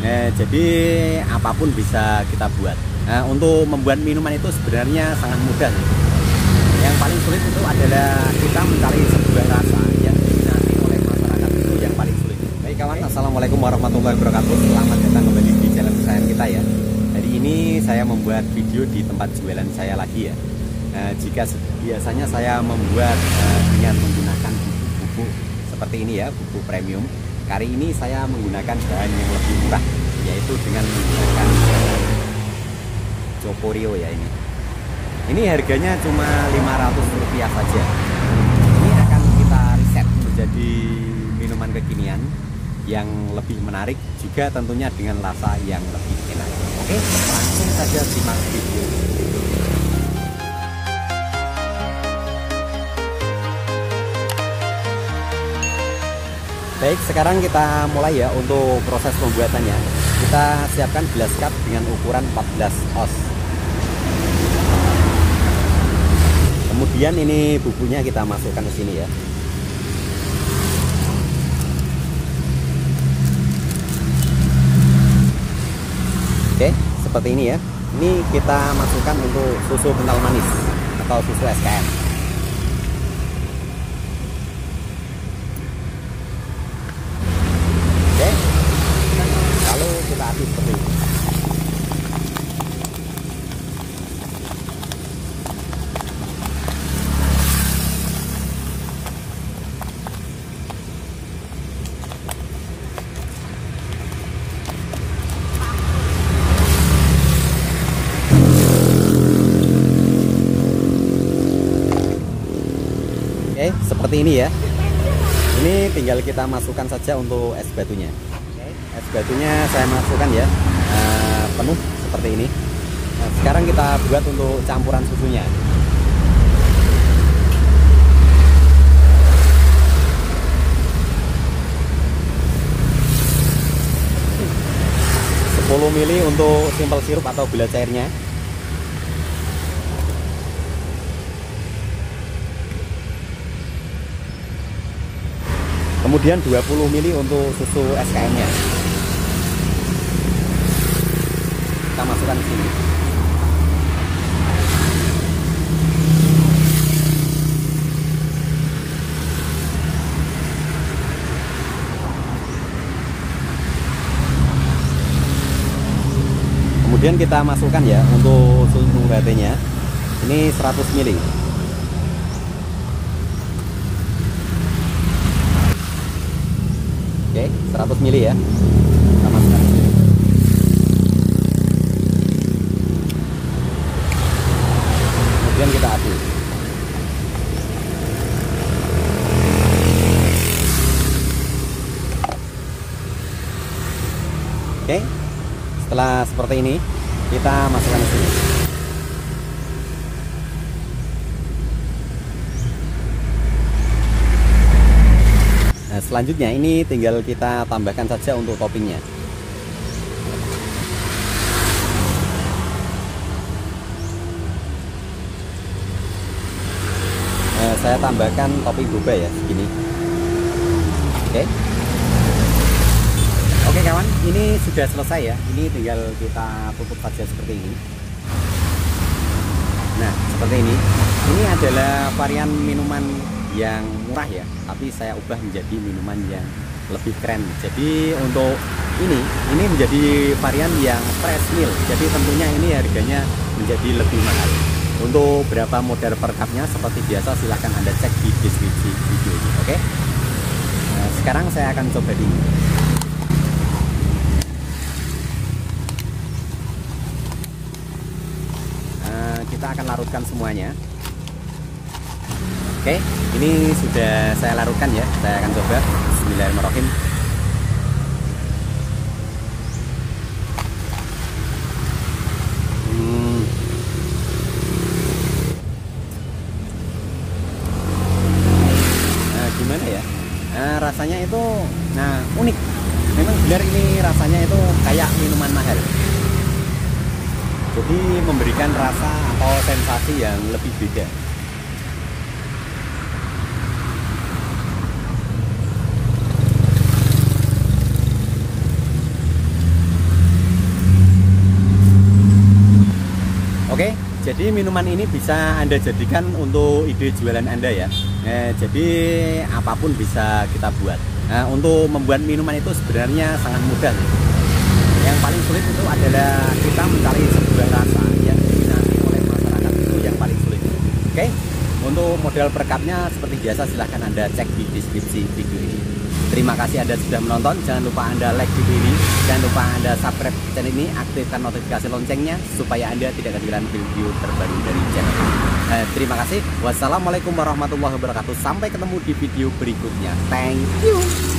Jadi apapun bisa kita buat. Nah, untuk membuat minuman itu sebenarnya sangat mudah. Yang paling sulit itu adalah kita mencari sebuah rasa yang diminati oleh masyarakat, itu yang paling sulit. Baik kawan, assalamualaikum warahmatullahi wabarakatuh. Selamat datang kembali di channel kesayangan kita ya. Hari ini saya membuat video di tempat jualan saya lagi ya. Jika biasanya saya membuat dengan menggunakan bubuk seperti ini ya, bubuk premium. Kali ini saya menggunakan bahan yang lebih murah, yaitu dengan menggunakan Cocorio ya ini. Ini harganya cuma Rp500 saja. Ini akan kita riset menjadi minuman kekinian yang lebih menarik, juga tentunya dengan rasa yang lebih enak. Oke, langsung saja simak video. Baik, sekarang kita mulai ya untuk proses pembuatannya. Kita siapkan gelas cup dengan ukuran 14 oz. Kemudian ini bumbunya kita masukkan ke sini ya. Oke, seperti ini ya. Ini kita masukkan untuk susu kental manis atau susu SKM. Oke, lalu kita aduk seperti ini. Seperti ini ya. Ini tinggal kita masukkan saja untuk es batunya. Es batunya saya masukkan ya, penuh seperti ini. Nah, sekarang kita buat untuk campuran susunya. Sepuluh ml untuk simple sirup atau gula cairnya. Kemudian 20 ml untuk susu SKM-nya. Kita masukkan di sini. Kemudian kita masukkan ya untuk susu latte-nya. Ini 100 ml. Oke, 100 ml ya. Kita masukkan. Kemudian kita aduk. Oke. Setelah seperti ini, kita masukkan ke sini. Nah, selanjutnya ini tinggal kita tambahkan saja untuk toppingnya. Nah, saya tambahkan topping boba ya, segini. Oke. Oke kawan, ini sudah selesai ya. Ini tinggal kita tutup saja seperti ini. Nah, seperti ini. Ini adalah varian minuman yang murah ya, tapi saya ubah menjadi minuman yang lebih keren. Jadi untuk ini menjadi varian yang fresh meal. Jadi tentunya ini harganya menjadi lebih mahal. Untuk berapa modal per cupnya seperti biasa silahkan Anda cek di deskripsi video ini. Oke. Nah, sekarang saya akan coba dingin. Kita akan larutkan semuanya. Oke, ini sudah saya larutkan ya. Saya akan coba. Bismillahirrahmanirrahim. Nah, gimana ya? Nah, rasanya itu unik. Memang benar ini rasanya itu kayak minuman mahal. Jadi memberikan rasa atau sensasi yang lebih beda. Jadi minuman ini bisa Anda jadikan untuk ide jualan Anda ya. Jadi apapun bisa kita buat. Nah, untuk membuat minuman itu sebenarnya sangat mudah. Yang paling sulit itu adalah kita mencari sebuah rasa yang diminati oleh masyarakat, itu yang paling sulit. Oke, untuk model perekatnya seperti biasa silahkan Anda cek di deskripsi video ini. Terima kasih Anda sudah menonton. Jangan lupa Anda like video ini. Jangan lupa Anda subscribe channel ini, aktifkan notifikasi loncengnya supaya Anda tidak ketinggalan video terbaru dari channel ini. Terima kasih. Wassalamualaikum warahmatullahi wabarakatuh. Sampai ketemu di video berikutnya. Thank you.